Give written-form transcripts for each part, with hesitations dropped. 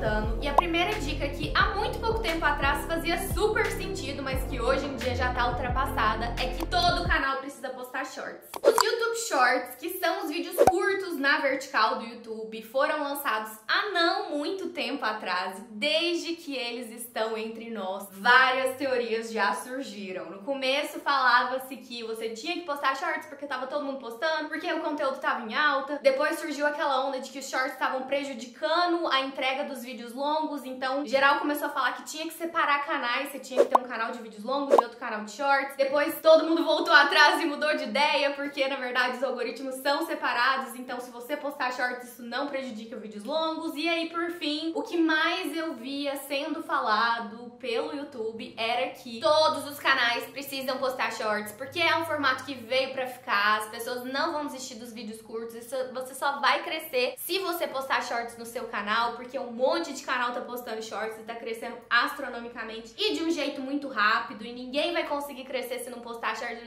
comentando, e a primeira dica que há muito pouco tempo atrás fazia super sentido, mas que hoje em dia já tá ultrapassada, é que todo canal precisa postar shorts. Os YouTube Shorts, que são os vídeos curtos na vertical do YouTube, foram lançados há não muito tempo atrás. Desde que eles estão entre nós, várias teorias já surgiram. No começo falava-se que você tinha que postar shorts porque tava todo mundo postando, porque o conteúdo tava em alta. Depois surgiu aquela onda de que os shorts estavam prejudicando a entrega dos vídeos longos, então geral começou a falar que tinha que separar canais, você tinha que ter um canal de vídeos longos e outro canal de shorts. Depois todo mundo voltou atrás e mudou de ideia, porque na verdade os algoritmos são separados, então se você postar shorts isso não prejudica os vídeos longos. E aí por fim, o que mais eu via sendo falado pelo YouTube era que todos os canais precisam postar shorts, porque é um formato que veio pra ficar, as pessoas não vão desistir dos vídeos curtos, você só vai crescer se você postar shorts no seu canal, porque um monte de canal tá postando shorts e tá crescendo astronomicamente e de um jeito muito rápido, e ninguém vai conseguir crescer se não postar shorts.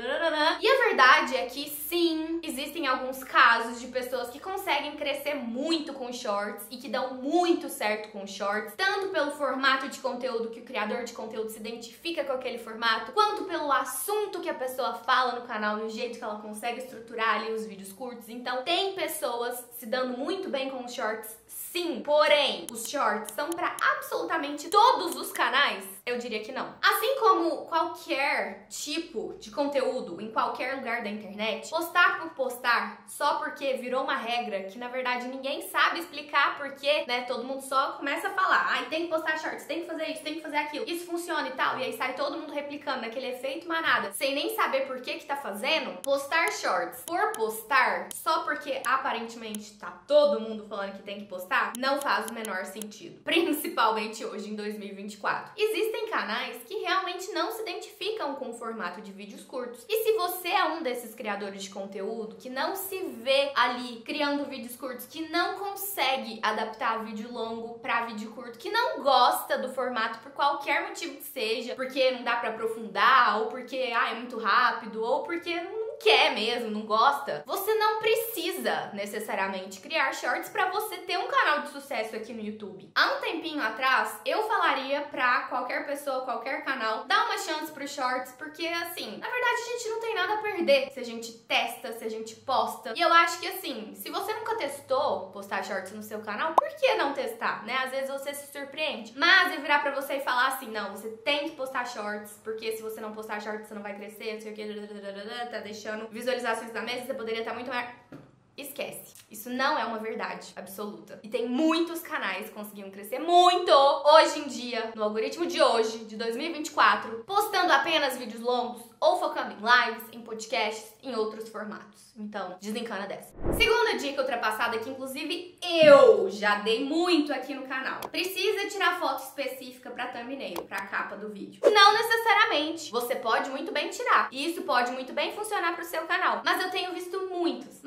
E a verdade é que sim, existem alguns casos de pessoas que conseguem crescer muito com shorts e que dão muito certo com shorts, tanto pelo formato de conteúdo que o criador de conteúdo se identifica com aquele formato, quanto pelo assunto que a pessoa fala no canal e o jeito que ela consegue estruturar ali os vídeos curtos. Então tem pessoas se dando muito bem com os shorts, sim, porém os shorts são para absolutamente todos os canais? Eu diria que não. Assim como qualquer tipo de conteúdo em qualquer lugar da internet, postar por postar só porque virou uma regra que na verdade ninguém sabe explicar porque, né, todo mundo só começa a falar, ai, tem que postar shorts, tem que fazer isso, tem que fazer aquilo, isso funciona e tal, e aí sai todo mundo replicando naquele efeito manada, sem nem saber por que tá fazendo. Postar shorts por postar, só porque aparentemente tá todo mundo falando que tem que postar, não faz o menor sentido, principalmente hoje em 2024. Existem canais que realmente não se identificam com o formato de vídeos curtos. E se você é um desses criadores de conteúdo que não se vê ali criando vídeos curtos, que não consegue adaptar vídeo longo pra vídeo curto, que não gosta do formato por qualquer motivo que seja, porque não dá pra aprofundar, ou porque é muito rápido, ou porque não quer mesmo, não gosta, você não precisa necessariamente criar shorts pra você ter um canal de sucesso aqui no YouTube. Há um tempinho atrás, eu falaria pra qualquer pessoa, qualquer canal, dar uma chance pros shorts, porque assim, na verdade a gente não tem nada a perder se a gente testa, se a gente posta. E eu acho que assim, se você nunca testou postar shorts no seu canal, por que não testar, né? Às vezes você se surpreende. Mas eu virar pra você e falar assim, não, você tem que postar shorts, porque se você não postar shorts você não vai crescer, não sei o que, tá deixando visualizações da mesa, você poderia estar muito maior. Esquece. Isso não é uma verdade absoluta. E tem muitos canais que conseguiram crescer muito hoje em dia, no algoritmo de hoje, de 2024, postando apenas vídeos longos ou focando em lives, em podcasts, em outros formatos. Então, desencana dessa. Segunda dica ultrapassada que inclusive eu já dei muito aqui no canal. Precisa tirar foto específica pra thumbnail, pra capa do vídeo. Não necessariamente. Você pode muito bem tirar. E isso pode muito bem funcionar pro seu canal. Mas eu tenho visto muitos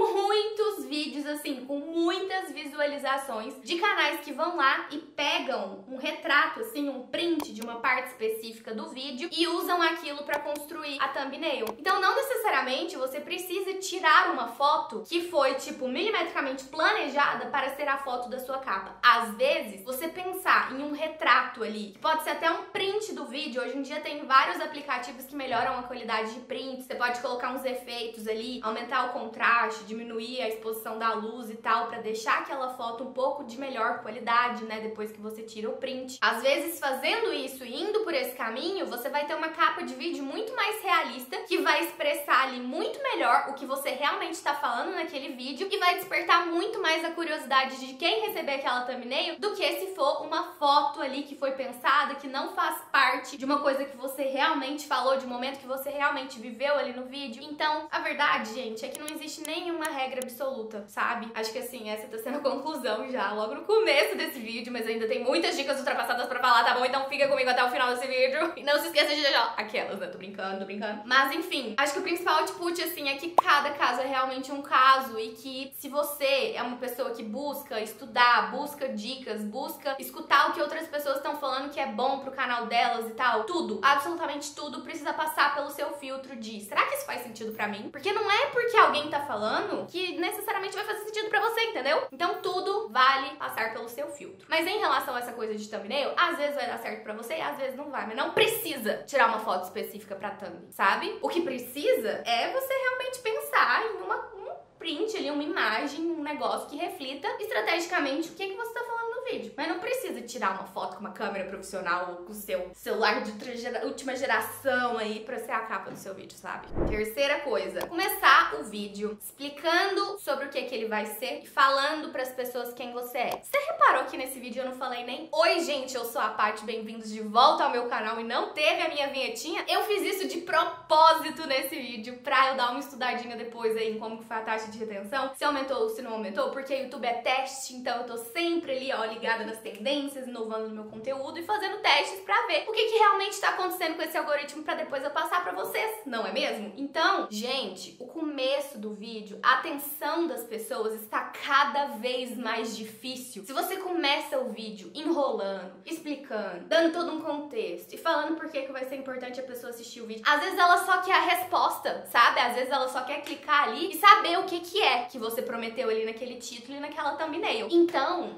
vídeos assim, com muitas visualizações de canais que vão lá e pegam um retrato, assim, um print de uma parte específica do vídeo e usam aquilo pra construir a thumbnail. Então não necessariamente você precisa tirar uma foto que foi, tipo, milimetricamente planejada para ser a foto da sua capa. Às vezes, você pensar em um retrato ali, que pode ser até um print do vídeo. Hoje em dia tem vários aplicativos que melhoram a qualidade de print. Você pode colocar uns efeitos ali, aumentar o contraste, diminuir a exposição da luz e tal, pra deixar aquela foto um pouco de melhor qualidade, né, depois que você tira o print. Às vezes, fazendo isso e indo por esse caminho, você vai ter uma capa de vídeo muito mais realista, que vai expressar ali muito melhor o que você realmente está falando naquele vídeo e vai despertar muito mais a curiosidade de quem receber aquela thumbnail do que se for uma foto ali que foi pensada, que não faz parte de uma coisa que você realmente falou, de um momento que você realmente viveu ali no vídeo. Então, a verdade, gente, é que não existe nenhuma regra absoluta, sabe? Acho que assim, essa tá sendo a conclusão já, logo no começo desse vídeo, mas ainda tem muitas dicas ultrapassadas pra falar, tá bom? Então fica comigo até o final desse vídeo. E não se esqueça de já aquelas, né? Tô brincando. Mas enfim, acho que o principal output, assim, é que cada caso é realmente um caso e que se você é uma pessoa que busca estudar, busca dicas, busca escutar o que outras pessoas estão falando que é bom pro canal delas e tal, tudo, absolutamente tudo precisa passar pelo seu filtro de será que isso faz sentido pra mim? Porque não é porque alguém tá falando que necessariamente vai fazer sentido pra você, entendeu? Então tudo vale passar pelo pelo seu filtro. Mas em relação a essa coisa de thumbnail, às vezes vai dar certo pra você e às vezes não vai. Mas não precisa tirar uma foto específica pra thumb, sabe? O que precisa é você realmente pensar em um print ali, uma imagem, um negócio que reflita estrategicamente o que você tá falando no vídeo. Mas não precisa tirar uma foto com uma câmera profissional ou com o seu celular de última geração aí pra ser a capa do seu vídeo, sabe? Terceira coisa, começar o vídeo explicando sobre o que ele vai ser e falando pras pessoas quem você é. Você reparou que nesse vídeo eu não falei nem "Oi, gente, eu sou a Paty, bem-vindos de volta ao meu canal" e não teve a minha vinhetinha? Eu fiz isso de propósito nesse vídeo pra eu dar uma estudadinha depois aí em como que foi a taxa de retenção, se aumentou ou se não aumentou, porque o YouTube é teste, então eu tô sempre ali, ó, ligada nas tendências, inovando no meu conteúdo e fazendo testes pra ver o que realmente tá acontecendo com esse algoritmo pra depois eu passar pra vocês, não é mesmo? Então, gente, o começo do vídeo, a atenção das pessoas está cada vez mais difícil. Se você começa o vídeo enrolando, explicando, dando todo um contexto e falando por que vai ser importante a pessoa assistir o vídeo, às vezes ela só quer a resposta, sabe? Às vezes ela só quer clicar ali e saber o que é que você prometeu ali naquele título e naquela thumbnail. Então,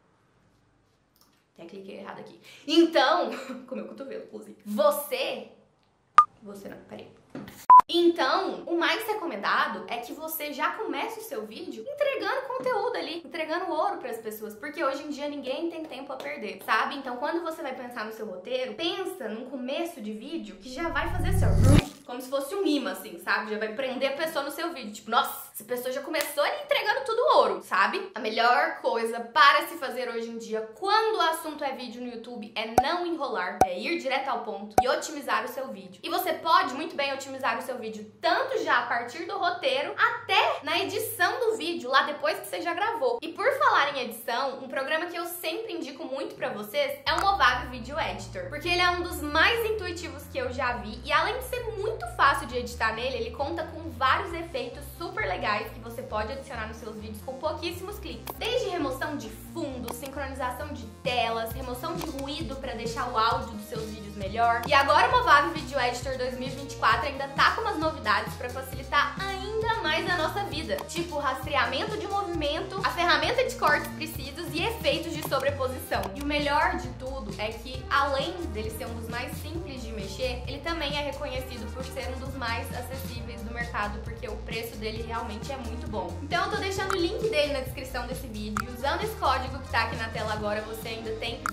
até cliquei errado aqui. Então, com meu cotovelo, inclusive. Você não, peraí. Então, o mais recomendado é que você já comece o seu vídeo entregando conteúdo ali, entregando ouro para as pessoas, porque hoje em dia ninguém tem tempo a perder, sabe? Então, quando você vai pensar no seu roteiro, pensa num começo de vídeo que já vai fazer assim, ó, como se fosse um imã, assim, sabe? Já vai prender a pessoa no seu vídeo, tipo, nossa, essa pessoa já começou ali entregando tudo ouro, sabe? A melhor coisa para se fazer hoje em dia, quando o assunto é vídeo no YouTube, é não enrolar, é ir direto ao ponto e otimizar o seu vídeo. E você pode muito bem otimizar o seu vídeo tanto já a partir do roteiro até na edição do vídeo, lá depois que você já gravou. E por falar em edição, um programa que eu sempre indico muito pra vocês é o Movavi Video Editor, porque ele é um dos mais intuitivos que eu já vi e além de ser muito fácil de editar nele, ele conta com vários efeitos super legais que você pode adicionar nos seus vídeos com pouquíssimos cliques. Desde remoção de fundo, sincronização de telas, remoção de ruído para deixar o áudio dos seus vídeos melhor. E agora o Movavi Video Editor 2024 ainda tá com umas novidades para facilitar ainda mais a nossa vida, tipo rastreamento de movimento, a ferramenta de cortes precisos e efeitos de sobreposição. E o melhor de tudo é que, além dele ser um dos mais simples de mexer, ele também é reconhecido por ser um dos mais acessíveis do mercado, porque o preço dele realmente é muito bom. Então eu tô deixando o link dele na descrição desse vídeo e usando esse código que tá aqui na tela agora, você ainda tem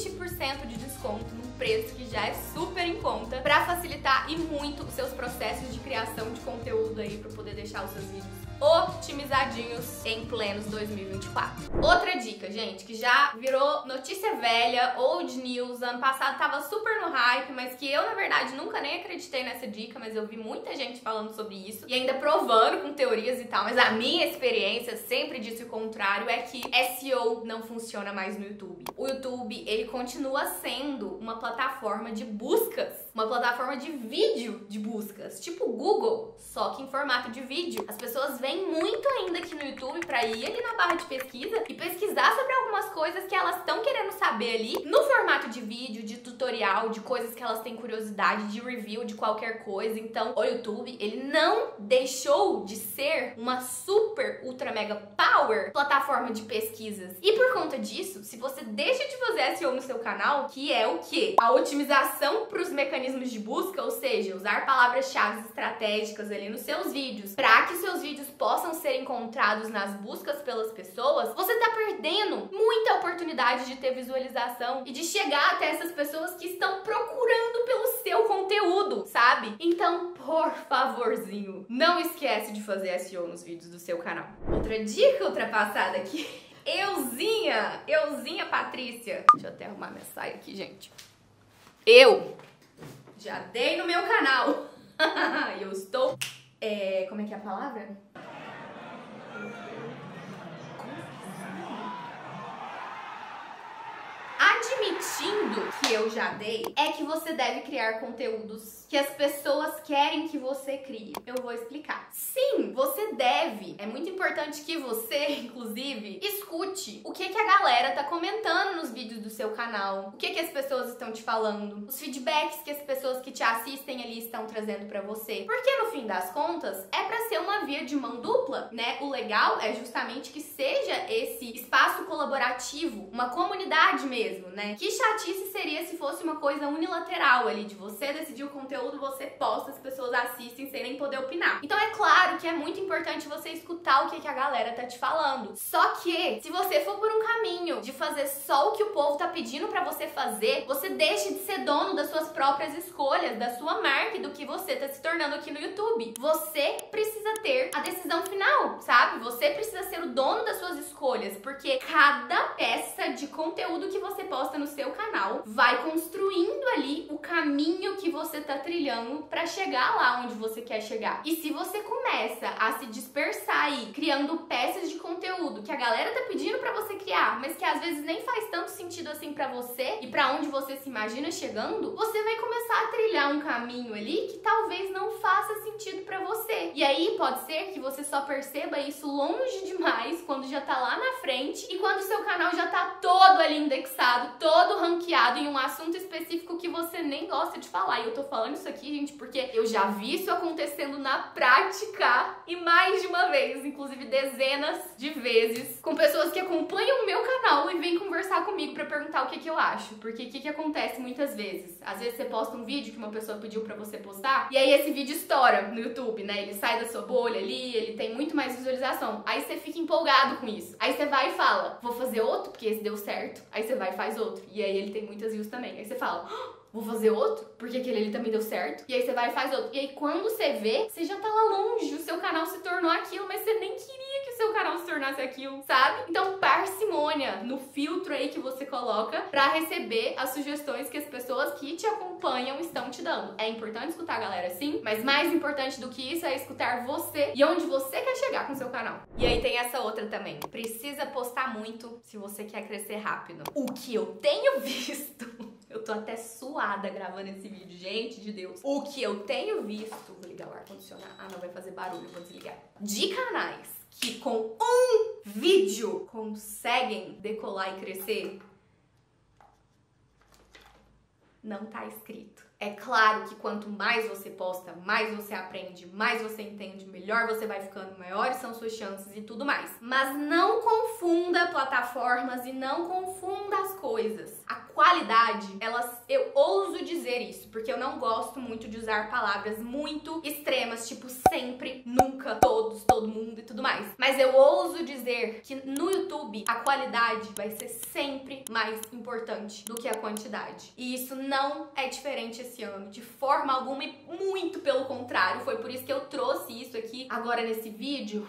20% de desconto num preço que já é super em conta pra facilitar e muito os seus processos de criação de conteúdo aí, pra poder deixar os seus vídeos otimizadinhos em plenos 2024. Outra dica, gente, que já virou notícia velha, old news, ano passado tava super no hype, mas que eu, na verdade, nunca nem acreditei nessa dica, mas eu vi muita gente falando sobre isso e ainda provando com teorias e tal, mas a minha experiência sempre disse o contrário, é que SEO não funciona mais no YouTube. O YouTube, ele continua sendo uma plataforma de buscas, uma plataforma de vídeo de buscas, tipo Google, só que em formato de vídeo. As pessoas vêm muito ainda aqui no YouTube pra ir ali na barra de pesquisa e pesquisar sobre algumas coisas que elas estão querendo saber ali no formato de vídeo, de tutorial, de coisas que elas têm curiosidade, de review de qualquer coisa. Então, o YouTube, ele não deixou de ser uma super, ultra, mega power plataforma de pesquisas. E por conta disso, se você deixa de fazer SEO no seu canal, que é o quê? A otimização para os mecanismos de busca, ou seja, usar palavras-chave estratégicas ali nos seus vídeos, para que seus vídeos possam ser encontrados nas buscas pelas pessoas, você tá perdendo muita oportunidade de ter visualização e de chegar até essas pessoas que estão procurando pelo seu conteúdo, sabe? Então, por favorzinho, não esquece de fazer SEO nos vídeos do seu canal. Outra dica ultrapassada aqui, Euzinha Patrícia. Deixa eu até arrumar minha saia aqui, gente. Eu já dei no meu canal. Eu estou... como é que é a palavra? admitindo que eu já dei, é que você deve criar conteúdos que as pessoas querem que você crie. Eu vou explicar. Sim, você deve. É muito importante que você, inclusive, escute o que a galera tá comentando nos vídeos do seu canal, o que as pessoas estão te falando, os feedbacks que as pessoas que te assistem ali estão trazendo pra você. Porque no fim das contas, é pra ser uma via de mão dupla, né? O legal é justamente que seja esse espaço colaborativo, uma comunidade mesmo, né? Que chatice seria se fosse uma coisa unilateral ali, de você decidir o conteúdo, você posta, as pessoas assistem sem nem poder opinar. Então é claro que é muito importante você escutar o que a galera tá te falando. Só que, se você for por um caminho de fazer só o que o povo tá pedindo pra você fazer, você deixa de ser dono das suas próprias escolhas, da sua marca e do que você tá se tornando aqui no YouTube. Você precisa ter a decisão final, sabe? Você precisa ser o dono das suas escolhas, porque cada peça de conteúdo que você posta no seu canal vai construindo ali o caminho que você tá trilhando pra chegar lá onde você quer chegar. E se você começa a se dispersar aí, criando peças de conteúdo que a galera tá pedindo pra você criar, mas que às vezes nem faz tanto sentido assim pra você e pra onde você se imagina chegando, você vai começar a trilhar um caminho ali que talvez não faça sentido pra você. E aí pode ser que você só perceba isso longe demais, quando já tá lá na frente e quando o seu canal já tá todo ali indexado, todo ranqueado em um assunto específico que você nem gosta de falar. E eu tô falando isso aqui, gente, porque eu já vi isso acontecendo na prática e mais de uma vez, inclusive dezenas de vezes, com pessoas que acompanham o meu canal e vêm conversar comigo pra perguntar o que eu acho. Porque o que acontece muitas vezes? Às vezes você posta um vídeo que uma pessoa pediu pra você postar e aí esse vídeo estoura no YouTube, né? Ele sai da sua bolha ali, ele tem muito mais visualização. Aí você fica empolgado com isso. Aí você vai e fala, vou fazer outro porque esse deu certo. Aí você vai e faz outro. E aí ele tem muitas views também. Aí você fala, vou fazer outro, porque aquele ali também deu certo. E aí você vai e faz outro. E aí quando você vê, você já tá lá longe, o seu canal se tornou aquilo, mas você nem queria que o seu canal se tornasse aquilo, sabe? Então parcimônia no filtro aí que você coloca pra receber as sugestões que as pessoas que te acompanham estão te dando. É importante escutar a galera, sim, mas mais importante do que isso é escutar você e onde você quer chegar com o seu canal. E aí tem essa outra também. Precisa postar muito se você quer crescer rápido. O que eu tenho visto... Eu tô até suada gravando esse vídeo, gente de Deus. O que eu tenho visto... Vou ligar o ar-condicionado. Ah, não vai fazer barulho, vou desligar. De canais que com um vídeo conseguem decolar e crescer, não tá escrito. É claro que quanto mais você posta, mais você aprende, mais você entende, melhor você vai ficando, maiores são suas chances e tudo mais. Mas não confunda plataformas e não confunda as coisas. A qualidade, eu ouso dizer isso, porque eu não gosto muito de usar palavras muito extremas, tipo sempre, nunca, todos, todo mundo e tudo mais. Mas eu ouso dizer que no YouTube a qualidade vai ser sempre mais importante do que a quantidade. E isso não é diferente esse ano, de forma alguma, e muito pelo contrário. Foi por isso que eu trouxe isso aqui agora nesse vídeo.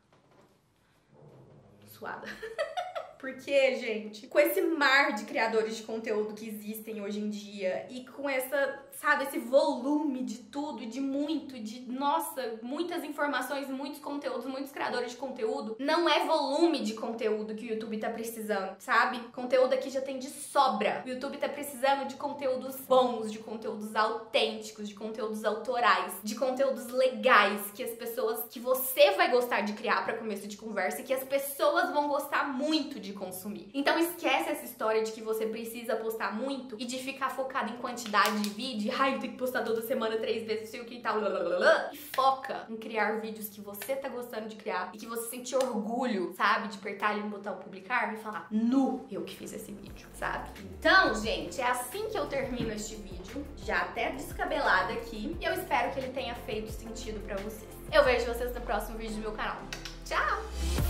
Suada. Porque, gente, com esse mar de criadores de conteúdo que existem hoje em dia e com essa, sabe, esse volume de tudo e de muito, nossa, muitas informações, muitos conteúdos, muitos criadores de conteúdo, não é volume de conteúdo que o YouTube tá precisando, sabe? Conteúdo aqui já tem de sobra. O YouTube tá precisando de conteúdos bons, de conteúdos autênticos, de conteúdos autorais, de conteúdos legais, que as pessoas, que você vai gostar de criar pra começo de conversa e que as pessoas vão gostar muito de consumir. Então esquece essa história de que você precisa postar muito e de ficar focado em quantidade de vídeo. Ai, eu tenho que postar toda semana 3 vezes, sei o que e tal. E foca em criar vídeos que você tá gostando de criar e que você sente orgulho, sabe? De apertar ali no botão publicar e falar, eu que fiz esse vídeo, sabe? Então, gente, é assim que eu termino este vídeo, já até descabelada aqui. E eu espero que ele tenha feito sentido pra vocês. Eu vejo vocês no próximo vídeo do meu canal. Tchau!